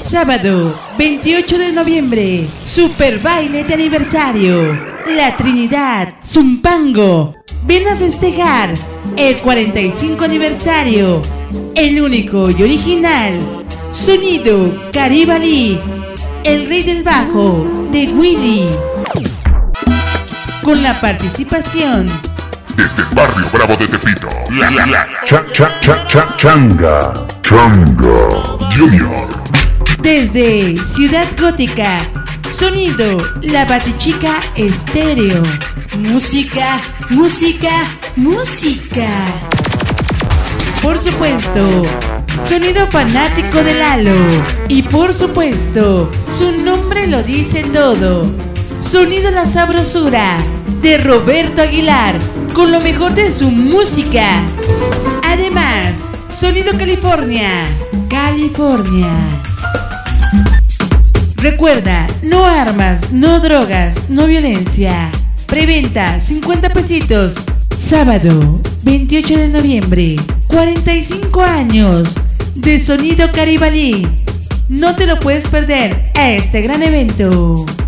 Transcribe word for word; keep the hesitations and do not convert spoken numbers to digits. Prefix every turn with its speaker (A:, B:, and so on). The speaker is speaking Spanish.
A: Sábado veintiocho de noviembre, super baile de aniversario. La Trinidad, Zumpango. Ven a festejar el cuarenta y cinco aniversario. El único y original sonido Caribalí, el rey del bajo de Willy. Con la participación
B: desde el barrio Bravo de Tepito, la la la
C: Cha, cha, cha, cha, changa, changa
B: Junior.
A: Desde Ciudad Gótica, sonido La Batichica Estéreo. Música, música, música. Por supuesto, sonido fanático de Lalo. Y por supuesto, su nombre lo dice todo. Sonido La Sabrosura de Roberto Aguilar, con lo mejor de su música. Además, sonido California, California. Recuerda, no armas, no drogas, no violencia. Preventa cincuenta pesitos. Sábado veintiocho de noviembre, cuarenta y cinco años de Sonido Caribalí. No te lo puedes perder a este gran evento.